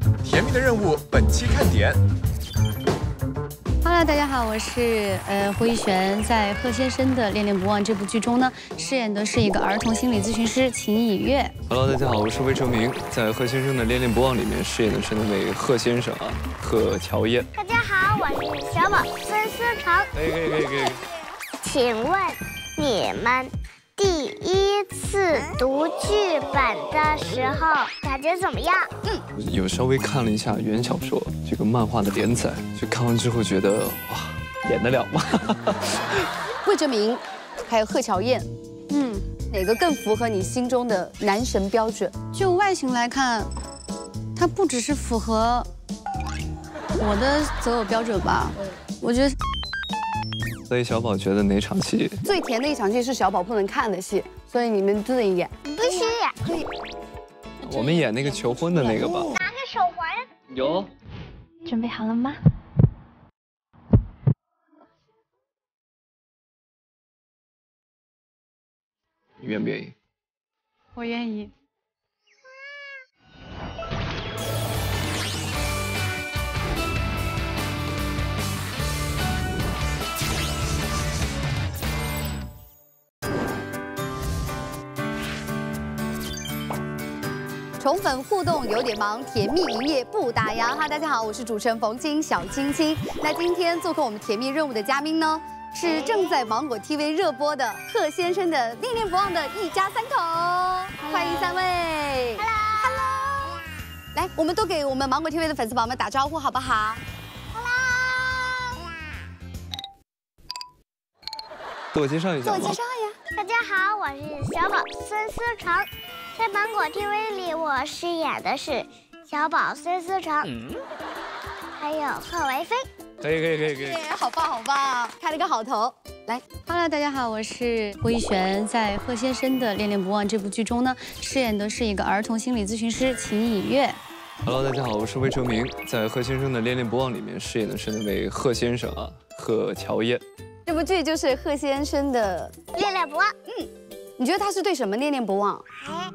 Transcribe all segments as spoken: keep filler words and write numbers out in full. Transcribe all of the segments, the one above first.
甜蜜的任务本期看点。 Hello， 大家好，我是呃胡一璇，在贺先生的《恋恋不忘》这部剧中呢，饰演的是一个儿童心理咨询师秦以月。 Hello， 大家好，我是魏哲鸣，在贺先生的《恋恋不忘》里面饰演的是那位贺先生啊，贺乔燕。 大家好，我是小宝孙思成。 可以可以可以可以。 请问你们第一次读剧本的时候感觉怎么样？嗯， 有稍微看了一下原小说这个漫画的连载，就看完之后觉得哇，演得了吗？ 魏哲鸣，还有贺乔燕，嗯，哪个更符合你心中的男神标准？就外形来看，他不只是符合我的择偶标准吧？我觉得。 所以小宝觉得哪场戏最甜的一场戏是小宝不能看的戏，所以你们自己演。 必须演，可以。 我们演那个求婚的那个吧。 拿个手环。 有。 准备好了吗？ 你愿不愿意？ 我愿意。宠粉互动有点忙，甜蜜一夜不打烊。哈，大家好，我是主持人冯晶小青青。那今天做客我们甜蜜任务的嘉宾呢，是正在芒果 T V 热播的贺先生的《恋恋不忘》的一家三口，欢迎三位。Hello，Hello， 来，我们都给我们芒果 T V 的粉丝宝宝们打招呼好不好 ？Hello， 自我介绍一下。 自我介绍呀。 大家好，我是小宝孙思成。在芒果 T V 里，我饰演的是小宝孙思成，嗯、还有贺维飞。 可以可以可以可以， 好棒好棒，开了个好头。来 ，Hello， 大家好，我是胡一璇，在贺先生的《恋恋不忘》这部剧中呢，饰演的是一个儿童心理咨询师秦以月。 Hello， 大家好，我是魏哲鸣，在贺先生的《恋恋不忘》里面饰演的是那位贺先生啊，贺乔燕。 这部剧就是贺先生的 《恋恋不忘》。 嗯。你觉得他是对什么恋恋不忘？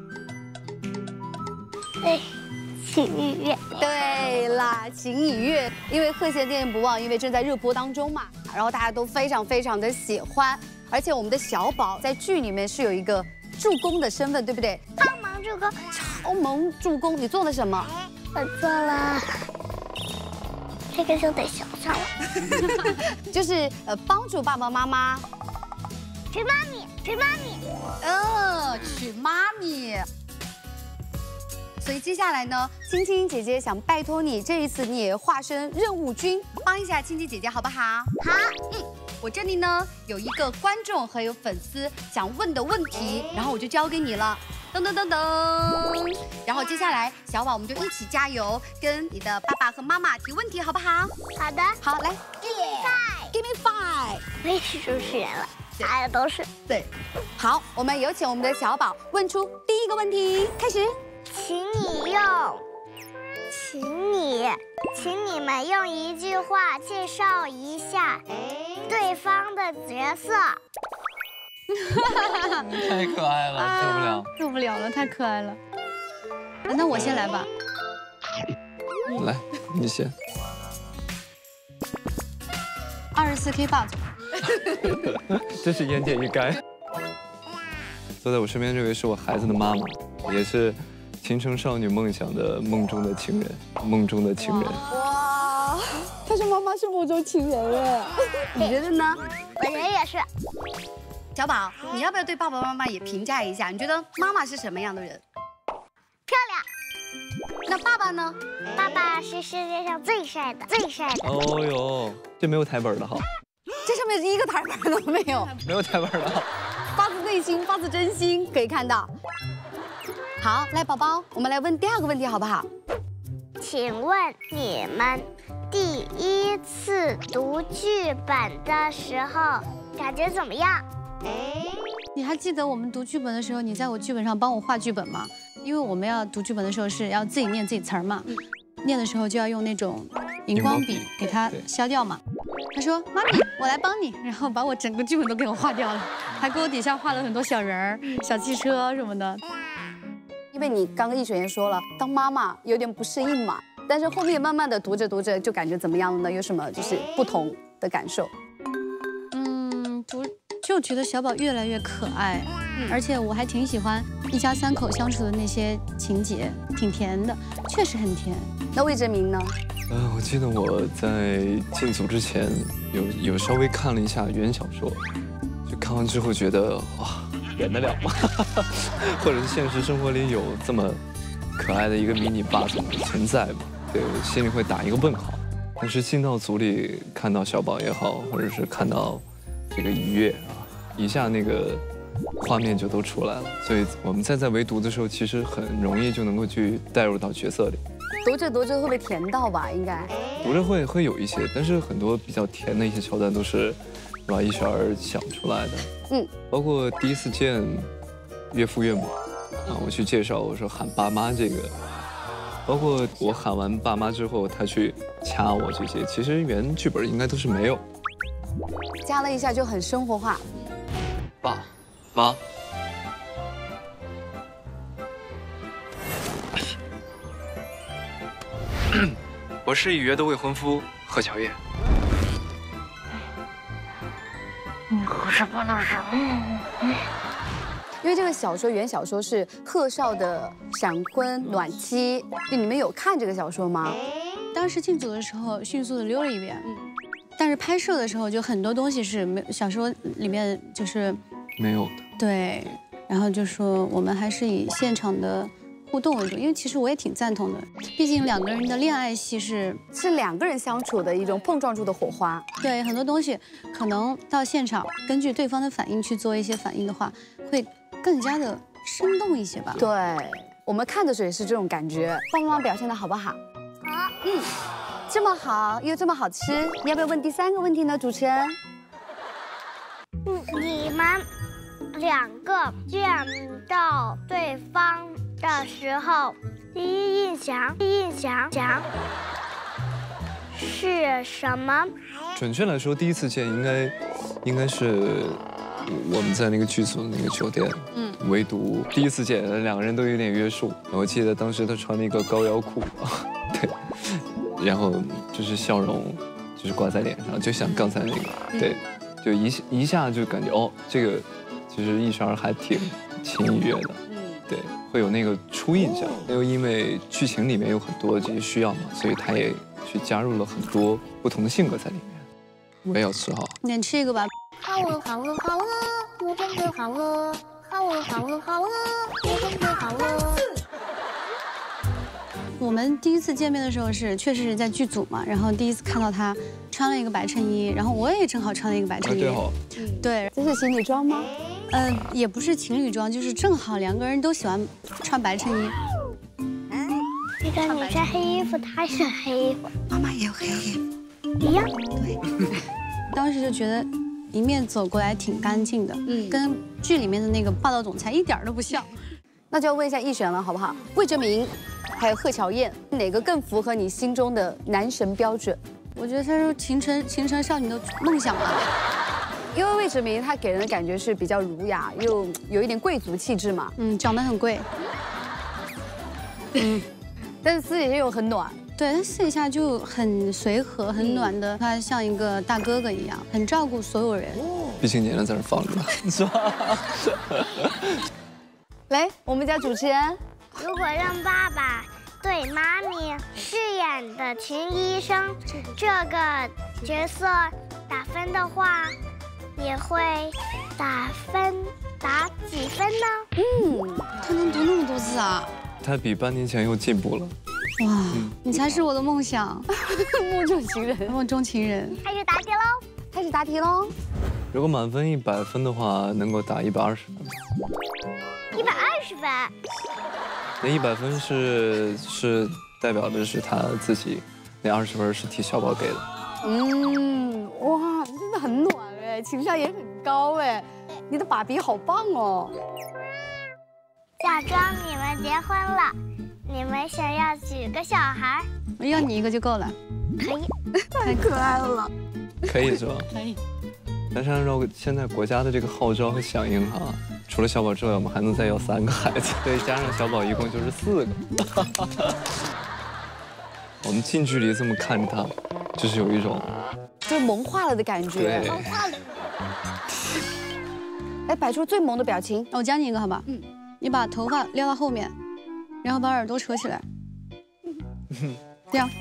对，秦以月。 对啦，秦以月，因为贺先恋恋不忘，因为正在热播当中嘛，然后大家都非常非常的喜欢，而且我们的小宝在剧里面是有一个助攻的身份，对不对？ 超萌助攻。 超萌助攻，你做了什么？ 我做了。这个就得想想了， 就是呃帮助爸爸妈妈。 娶妈咪，娶妈咪， 嗯，娶妈咪。所以接下来呢，青青姐姐想拜托你，这一次你也化身任务军，帮一下青青姐姐好不好？ 好。 嗯，我这里呢有一个观众和有粉丝想问的问题，然后我就交给你了。噔噔噔噔，然后接下来小宝我们就一起加油，跟你的爸爸和妈妈提问题，好不好？ 好的。 好，来 ，Give me five，Give me five。 我也是主持人了。大家都是对，好，我们有请我们的小宝问出第一个问题，开始。 请你用，请你，请你们用一句话介绍一下对方的角色。 太可爱了，受不了， 受不了了，太可爱了。那我先来吧。 来，你先。 二十四 K 霸总。 真是言简意赅。坐在我身边这位是我孩子的妈妈，也是前程少女梦想的梦中的情人，梦中的情人。 哇，她说妈妈是梦中情人哎，你觉得呢？ 本人也是。 小宝，你要不要对爸爸妈妈也评价一下？你觉得妈妈是什么样的人？ 漂亮。 那爸爸呢？ 爸爸是世界上最帅的，最帅的。 哦呦，这没有台本的哈。 这上面一个台本都没有， 没有台本的， 发自内心，发自真心，可以看到。好，来宝宝，我们来问第二个问题好不好？ 请问你们第一次读剧本的时候感觉怎么样？ 你还记得我们读剧本的时候，你在我剧本上帮我画剧本吗？因为我们要读剧本的时候是要自己念自己词儿嘛，念的时候就要用那种荧光笔给它消掉嘛。他说：“妈咪，我来帮你。”然后把我整个剧本都给我画掉了，还给我底下画了很多小人儿、小汽车什么的。因为你刚刚一璇也说了，当妈妈有点不适应嘛。 但是后面慢慢的读着读着就感觉怎么样了呢？有什么就是不同的感受？ 嗯，读就觉得小宝越来越可爱，而且我还挺喜欢一家三口相处的那些情节，挺甜的，确实很甜。 那魏哲鸣呢？ 呃，我记得我在进组之前有有稍微看了一下原小说，就看完之后觉得哇，演得了吗？或者是现实生活里有这么可爱的一个迷你霸总存在吗？对我心里会打一个问号。但是进到组里看到小宝也好，或者是看到这个愉悦啊，一下那个画面就都出来了。所以我们在在围读的时候，其实很容易就能够去带入到角色里。 读着读着会不会甜到吧？应该读着会会有一些，但是很多比较甜的一些桥段都是把一璇儿想出来的。嗯，包括第一次见岳父岳母啊，我去介绍我说喊爸妈这个，包括我喊完爸妈之后，他去掐我这些，其实原剧本应该都是没有， 加了一下就很生活化。 爸妈。我是已约的未婚夫贺小叶。 你可是不能什么？ 因为这个小说原小说是贺少的闪婚暖妻，就你们有看这个小说吗？ 当时进组的时候迅速的溜了一遍，但是拍摄的时候就很多东西是没小说里面就是没有的。 对，然后就说我们还是以现场的互动为主，因为其实我也挺赞同的，毕竟两个人的恋爱戏是是两个人相处的一种碰撞出的火花。 对，很多东西可能到现场根据对方的反应去做一些反应的话，会更加的生动一些吧。 对，我们看的时候也是这种感觉。爸爸妈妈表现的好不好？ 好。 嗯，这么好又这么好吃，你要不要问第三个问题呢？主持人， 你们两个见到对方的时候，第一印象，第一印象讲是什么？ 准确来说，第一次见应该应该是我们在那个剧组的那个酒店，嗯，唯独第一次见，两个人都有点约束。我记得当时他穿了一个高腰裤，对，然后就是笑容就是挂在脸上，就像刚才那个，对，就一一下就感觉哦，这个其实一璇还挺轻易约的。对，会有那个初印象，又因为剧情里面有很多这些需要嘛，所以他也去加入了很多不同的性格在里面。我也要吃哈， 你吃一个吧。 好饿好饿好饿，我真的好饿，好饿好饿好饿，我真的好饿。 我们第一次见面的时候是确实是在剧组嘛，然后第一次看到他穿了一个白衬衣，然后我也正好穿了一个白衬衣。 对好， 对， 这是情侣装吗？ 嗯、呃，也不是情侣装，就是正好两个人都喜欢穿白衬衣。 这个你是黑衣服，他是黑衣服， 妈妈也有黑衣服， 一样。 对，当时就觉得迎面走过来挺干净的，嗯，跟剧里面的那个霸道总裁一点都不像。 那就要问一下易璇了，好不好？魏哲鸣还有贺巧燕，哪个更符合你心中的男神标准？ 我觉得他是秦城秦城少女的梦想吧。 因为魏哲鸣他给人的感觉是比较儒雅，又有一点贵族气质嘛。 嗯，长得很贵。 嗯，但是私底下又很暖。 对，他私底下就很随和、很暖的，他像一个大哥哥一样，很照顾所有人。 毕竟年龄在这放着呢，是吧？ 来，我们家主持人， 如果让爸爸对妈咪饰演的秦医生这个角色打分的话，你会打分打几分呢？ 嗯，他能读那么多字啊！ 他比半年前又进步了。 哇，你才是我的梦想， 梦中情人， 梦中情人。 开始答题喽！ 开始答题喽！ 如果满分一百分的话，能够打一百二十分。 一百二十分。 那一百分是是代表的是他自己，那二十分是替小宝给的。 嗯，哇，你真的很暖哎，情商也很高哎，你的爸比好棒哦。 假装你们结婚了，你们想要几个小孩？ 我要你一个就够了。 可以。 太可爱了。 可以是吧？ 可以。 但是按照现在国家的这个号召和响应哈，除了小宝之外，我们还能再要三个孩子，对，加上小宝一共就是四个。我我们近距离这么看着他，就是有一种就是萌化了的感觉。 对。 萌化了。哎，摆出最萌的表情。 我教你一个好吧？嗯，你把头发撩到后面，然后把耳朵扯起来，这样，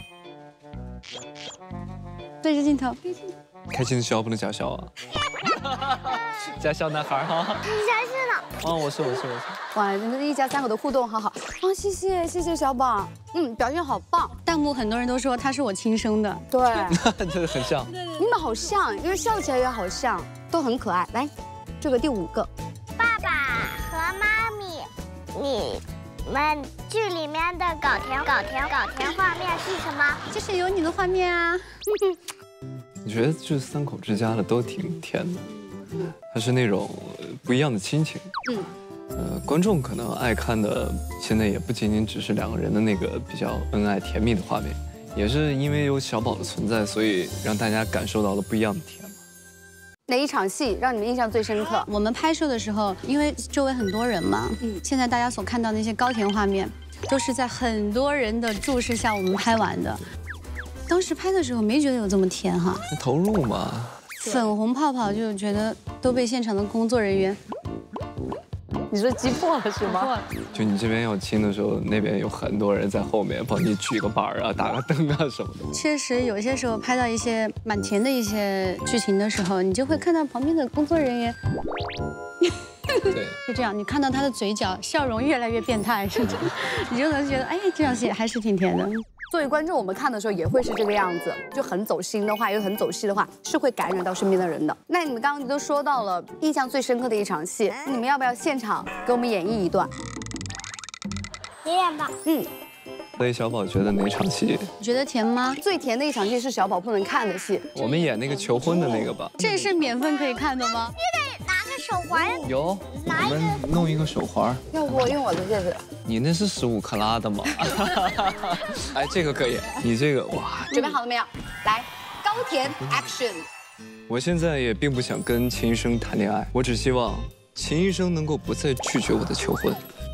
对着镜头。 开心的笑不能假笑啊。假笑男孩哈。 你才是呢。 哦，我是我是我是。 哇，你们一家三口的互动好好啊！谢谢谢谢小宝，嗯，表现好棒。 弹幕很多人都说他是我亲生的， 对， 真的很像。 你们好像，因为笑起来也好像，都很可爱。来，这个第五个， 爸爸和妈咪，你们剧里面的搞甜搞甜搞甜画面是什么？ 就是有你的画面啊。 你觉得这三口之家的都挺甜的，它是那种不一样的亲情。嗯。呃，观众可能爱看的，现在也不仅仅只是两个人的那个比较恩爱甜蜜的画面，也是因为有小宝的存在，所以让大家感受到了不一样的甜嘛。 哪一场戏让你们印象最深刻？ 我们拍摄的时候，因为周围很多人嘛，嗯，现在大家所看到那些高甜画面，都是在很多人的注视下我们拍完的。当时拍的时候没觉得有这么甜哈， 投入嘛。 粉红泡泡就觉得都被现场的工作人员。 你说击破了是吗？ 就你这边要亲的时候，那边有很多人在后面帮你举个板儿啊、打个灯啊什么的。 确实，有些时候拍到一些蛮甜的一些剧情的时候，你就会看到旁边的工作人员， 对， 就这样，你看到他的嘴角笑容越来越变态，是这样，你就能觉得，哎，这场戏还是挺甜的。 作为观众，我们看的时候也会是这个样子，就很走心的话，又很走戏的话，是会感染到身边的人的。那你们刚刚都说到了印象最深刻的一场戏，你们要不要现场给我们演绎一段？ 你演吧。 嗯。 所以小宝觉得哪场戏？ 你觉得甜吗？ 最甜的一场戏是小宝不能看的戏。 我们演那个求婚的那个吧。 这是免费可以看的吗？ 你得拿个手环。 有，我们弄一个手环。 要不我用我的这个？ 你那是十五克拉的吗？哎，这个可以。你这个哇， 准备好了没有？来，高甜 action。 我现在也并不想跟秦医生谈恋爱，我只希望秦医生能够不再拒绝我的求婚。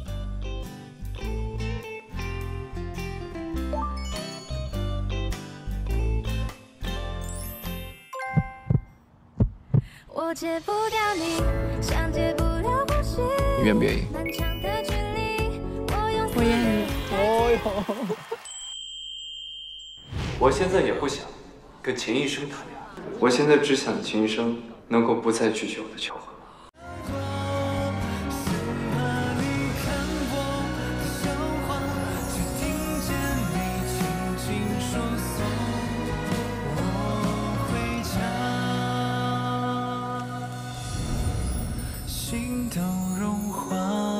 我戒不掉你，像戒不了呼吸。 你愿不愿意？ 我愿意。 哦哟！我现在也不想跟秦医生谈恋爱，我现在只想秦医生能够不再拒绝我的求婚。 心都融化。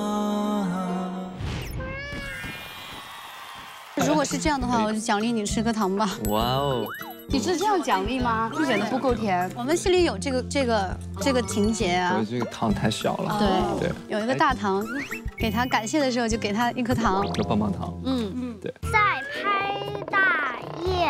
如果是这样的话，我就奖励你吃颗糖吧。 哇哦！ 你是这样奖励吗？就显得不够甜。 我们戏里有这个这个这个情节啊。 我这个糖太小了。 对对，有一个大糖，给他感谢的时候就给他一颗糖， 就棒棒糖。 嗯嗯， 对。 在拍大夜，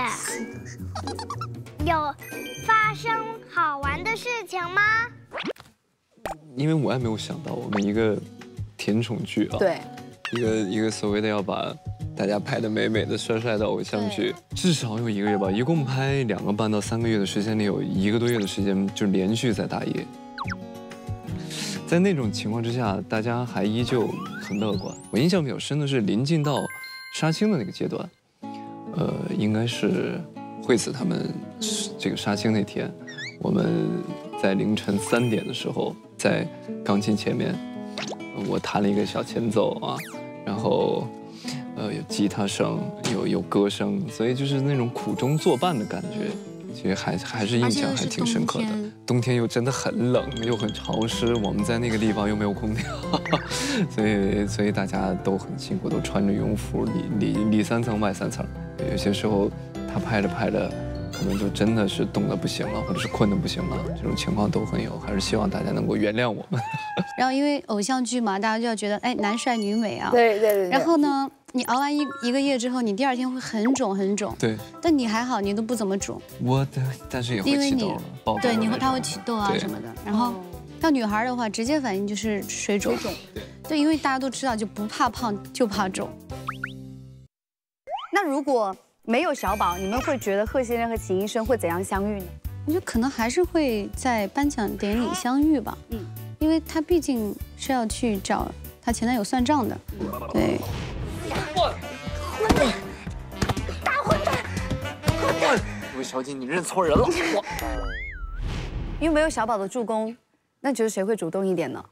有发生好玩的事情吗？ 因为我也没有想到，我们一个甜宠剧啊， 对， 一个一个所谓的要把大家拍的美美的、帅帅的偶像剧，至少有一个月吧，一共拍两个半到三个月的时间里，有一个多月的时间就连续在大夜。在那种情况之下，大家还依旧很乐观。我印象比较深的是临近到杀青的那个阶段，呃，应该是惠子他们这个杀青那天，我们在凌晨三点的时候，在钢琴前面，我弹了一个小前奏啊，然后，呃，有吉他声，有有歌声，所以就是那种苦中作伴的感觉，其实还还是印象还挺深刻的。冬天又真的很冷，又很潮湿，我们在那个地方又没有空调，所以所以大家都很辛苦，都穿着羽绒服，里里里三层外三层，有些时候他拍着拍着。可能就真的是冻得不行了，或者是困得不行了，这种情况都很有，还是希望大家能够原谅我们。 然后因为偶像剧嘛，大家就要觉得哎男帅女美啊。 对对对。 然后呢，你熬完一一个夜之后，你第二天会很肿很肿。 对。 但你还好，你都不怎么肿。 我的，但是也会起痘了。 对，你会它会起痘啊什么的。然后像女孩的话，直接反应就是水肿。水肿。对，因为大家都知道，就不怕胖就怕肿。 那如果没有小宝，你们会觉得贺先生和秦医生会怎样相遇呢？ 我觉得可能还是会在颁奖典礼相遇吧。嗯，因为他毕竟是要去找他前男友算账的。对。 混蛋！大混蛋！混蛋！ 这位小姐，你认错人了。我。 因为没有小宝的助攻，那你觉得谁会主动一点呢？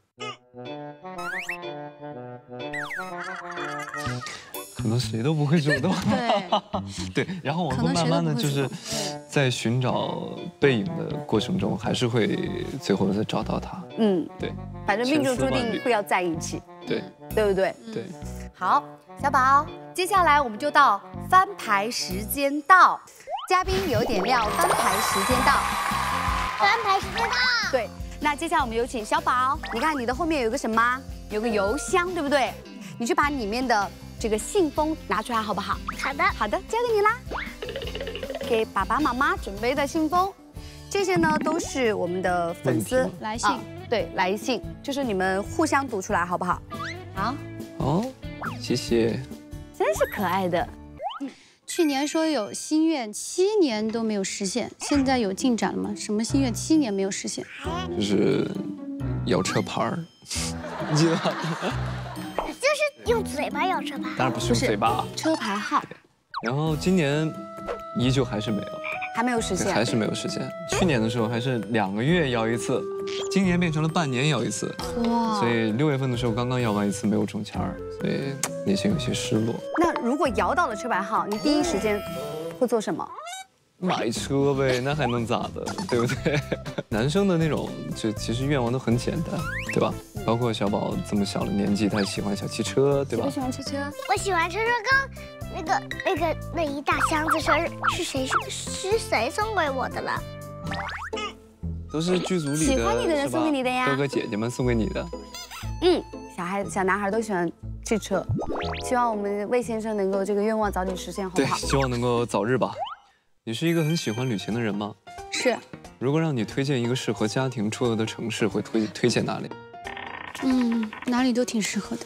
可能谁都不会主动。 对。 对，然后我们会慢慢的就是，在寻找背影的过程中，还是会最后再找到他。嗯，对。 反正命中注定会要在一起。 对。 对不对？ 对。 好，小宝，接下来我们就到翻牌时间到，嘉宾有点料，翻牌时间到。 翻牌时间到。 对，那接下来我们有请小宝，你看你的后面有个什么？有个邮箱，对不对？你去把里面的这个信封拿出来，好不好？ 好的， 好的，交给你啦。给爸爸妈妈准备的信封，这些呢都是我们的粉丝来信， 对，来信，就是你们互相读出来，好不好？好。 哦，谢谢。 真是可爱的。 去年说有心愿，七年都没有实现，现在有进展了吗？什么心愿七年没有实现？ 就是摇车牌儿，你记得吗？ 就是用嘴巴摇车牌。 当然不是用嘴巴， 车牌号。 然后今年依旧还是没有， 还没有实现， 还是没有实现。去年的时候还是两个月摇一次，今年变成了半年摇一次。哇！所以六月份的时候刚刚摇完一次，没有中签儿，所以内心有些失落。 那如果摇到了车牌号，你第一时间会做什么？ 买车呗，那还能咋的，对不对？男生的那种就其实愿望都很简单，对吧？包括小宝这么小的年纪，他喜欢小汽车，对吧？ 我喜欢车车， 我喜欢车车。刚那个那个那一大箱子车是谁是是谁送给我的了？ 都是剧组里的喜欢你的人送给你的呀， 哥哥姐姐们送给你的。 嗯，小孩小男孩都喜欢汽车，希望我们魏先生能够这个愿望早点实现，好不好？ 对，希望能够早日吧。你是一个很喜欢旅行的人吗？ 是。 如果让你推荐一个适合家庭出游的城市，会推推荐哪里？ 嗯，哪里都挺适合的。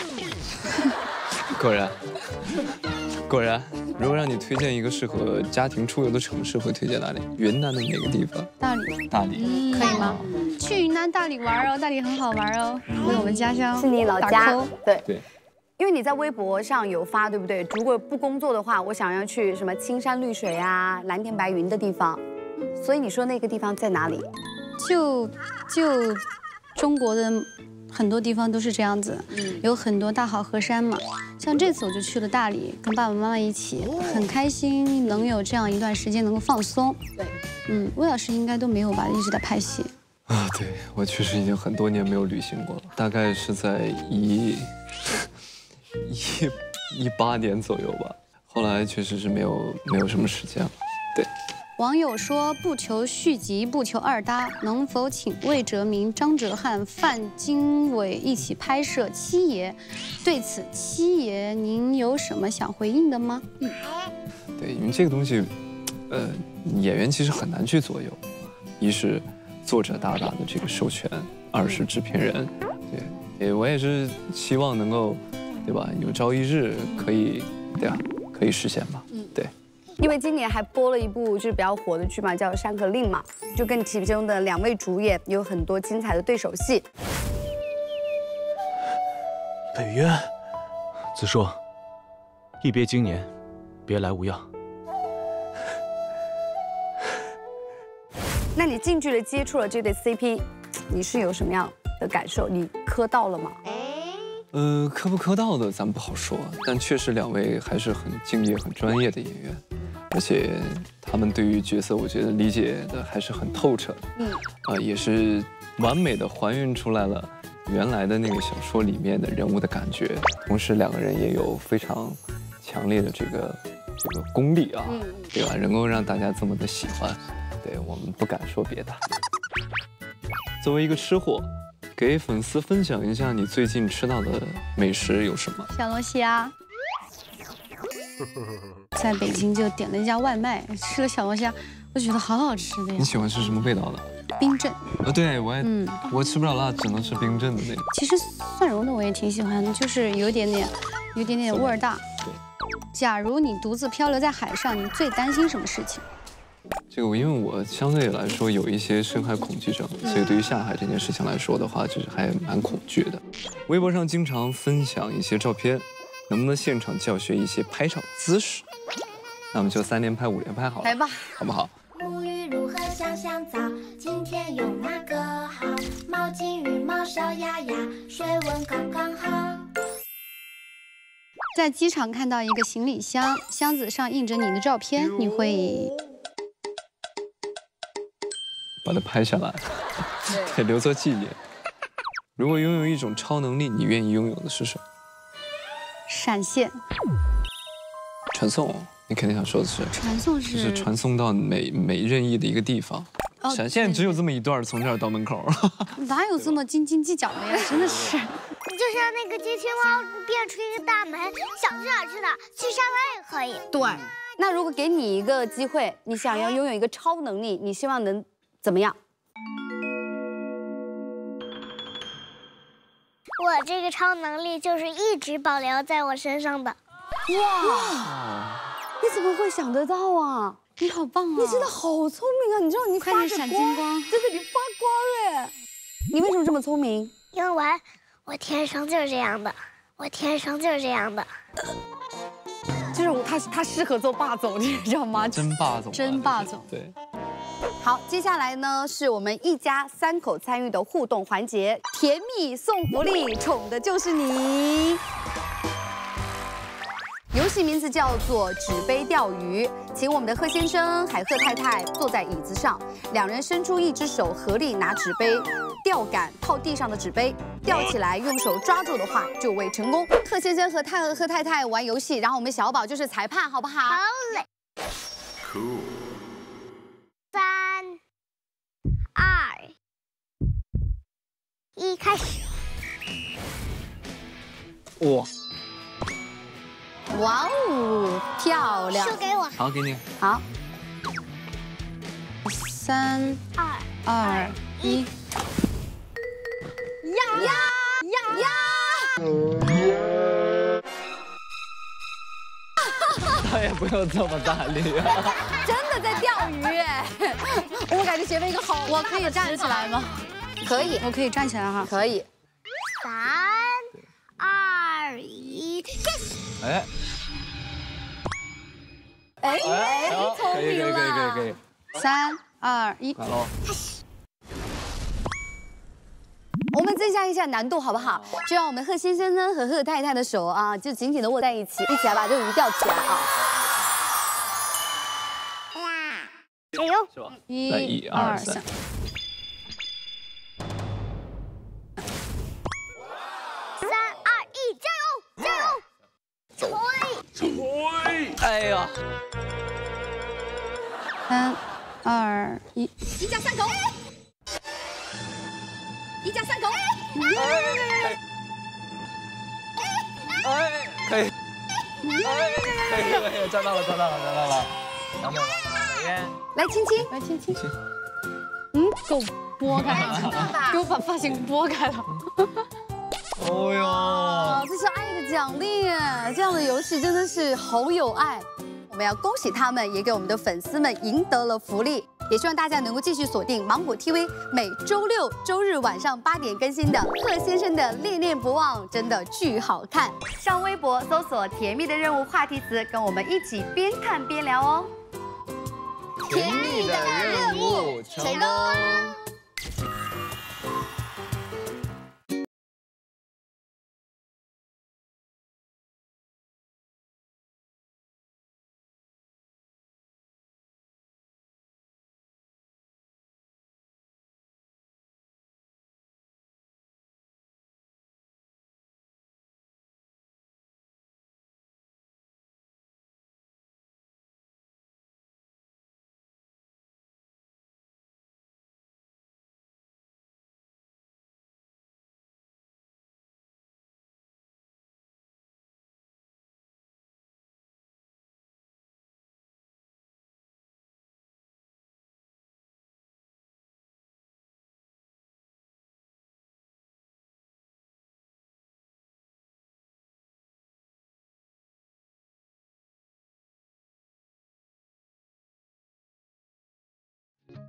果然，果然。如果让你推荐一个适合家庭出游的城市，会推荐哪里？云南的哪个地方？ 大理。 大理， 嗯、可以吗？去云南大理玩哦，大理很好玩哦，为我们家乡是你老家，对对。 因为你在微博上有发，对不对？如果不工作的话，我想要去什么青山绿水啊、蓝天白云的地方，所以你说那个地方在哪里？ 就就中国的很多地方都是这样子，有很多大好河山嘛。像这次我就去了大理，跟爸爸妈妈一起，很开心能有这样一段时间能够放松。 对， 嗯，魏老师应该都没有吧？一直在拍戏。 啊，对，我确实已经很多年没有旅行过了，大概是在一。一一八年左右吧，后来确实是没有没有什么时间了。对， 网友说不求续集，不求二搭，能否请魏哲鸣、张哲瀚、范经纬一起拍摄《七爷》？对此，七爷您有什么想回应的吗？嗯， 对，因为这个东西，呃，演员其实很难去左右，一是作者大大的这个授权，二是制片人，对，也我也是希望能够。对吧？有朝一日可以，对啊，可以实现吧？嗯，对。 因为今年还播了一部就是比较火的剧嘛，叫《山河令》嘛，就跟其中的两位主演有很多精彩的对手戏。 北渊，子硕，一别经年，别来无恙。 那你近距离接触了这对 C P， 你是有什么样的感受？你磕到了吗？ 呃，磕不磕到的咱不好说，但确实两位还是很敬业、很专业的演员，而且他们对于角色，我觉得理解的还是很透彻的。嗯，啊，也是完美的还原出来了原来的那个小说里面的人物的感觉，同时两个人也有非常强烈的这个这个功力啊，对吧？能够让大家这么的喜欢，对我们不敢说别的。作为一个吃货。给粉丝分享一下你最近吃到的美食有什么？ 小龙虾，在北京就点了一家外卖，吃了小龙虾，我觉得好好吃的呀。 你喜欢吃什么味道的？ 冰镇。 呃，对我也，嗯，我吃不了辣，只能吃冰镇的那种。 其实蒜蓉的我也挺喜欢的，就是有点点，有点点味儿大。 对。 假如你独自漂流在海上，你最担心什么事情？ 这个我因为我相对来说有一些深海恐惧症，所以对于下海这件事情来说的话，就是还蛮恐惧的。微博上经常分享一些照片，能不能现场教学一些拍照姿势？那我们就三连拍、五连拍好了， 来吧， 好不好？ 沐浴如何香香皂？今天用哪个好？毛巾、羽毛、小鸭鸭，水温刚刚好。 在机场看到一个行李箱，箱子上印着你的照片，你会把它拍下来，对，留作纪念。如果拥有一种超能力，你愿意拥有的是什么？ 闪现。 传送，你肯定想说的是传送就是是传送到每每任意的一个地方。 哦闪现只有这么一段，从这儿到门口。 哪有这么斤斤计较的呀？真的是。 就像那个机器猫变出一个大门，想去哪儿去哪儿，去沙滩也可以。 对。那如果给你一个机会，你想要拥有一个超能力，你希望能怎么样？ 我这个超能力就是一直保留在我身上的。 哇！你怎么会想得到啊？ 你好棒啊！ 你真的好聪明啊！你知道你发着快点闪金光， 真的你发光哎！你为什么这么聪明？ 因为我天生就是这样的，我天生就是这样的。 就是我他他适合做霸总，你知道吗？ 真霸总， 真霸总。 对。 好，接下来呢是我们一家三口参与的互动环节，甜蜜送福利，宠的就是你。游戏名字叫做纸杯钓鱼，请我们的贺先生、海贺太太坐在椅子上，两人伸出一只手，合力拿纸杯，钓杆套地上的纸杯，吊起来，用手抓住的话就为成功。贺先生和太贺贺太太玩游戏，然后我们小宝就是裁判，好不好？ 好嘞。三、二、一，开始。 哇！ 哇哦，漂亮！ 输给我。 好，给你。 好， 三、 二、 二、一。 呀呀呀呀！ 他也不用这么大力啊！ 真的在钓鱼哎！我感觉前面一个好， 我可以站起来吗？ 可以， 我可以站起来哈。 可以。 三、二、一，开始。 哎。 哎哎，聪可以可以可以明了！ 可以。 三、二、一， 来喽！ 我们增加一下难度，好不好？就让我们贺先生呢和贺太太的手啊，就紧紧的握在一起，一起来把这个鱼钓起来啊！ 加油！ 是吧？ 一、 来一二三。 三二一，加油！加油！吹！ 哎呀！ 三、二、一， 一家三口，一家三口， 哎，可以，哎，可以可以，抓到了抓到了抓到了，完美完美完美！ 来亲亲， 来亲亲。嗯，给我拨开了，给我把发型拨开了。 哦哟， 啊，这是爱的奖励耶！这样的游戏真的是好有爱。我们要恭喜他们，也给我们的粉丝们赢得了福利。也希望大家能够继续锁定芒果 T V 每周六、周日晚上八点更新的贺先生的《恋恋不忘》，真的巨好看。上微博搜索“甜蜜的任务”话题词，跟我们一起边看边聊哦。 甜蜜的任务成功。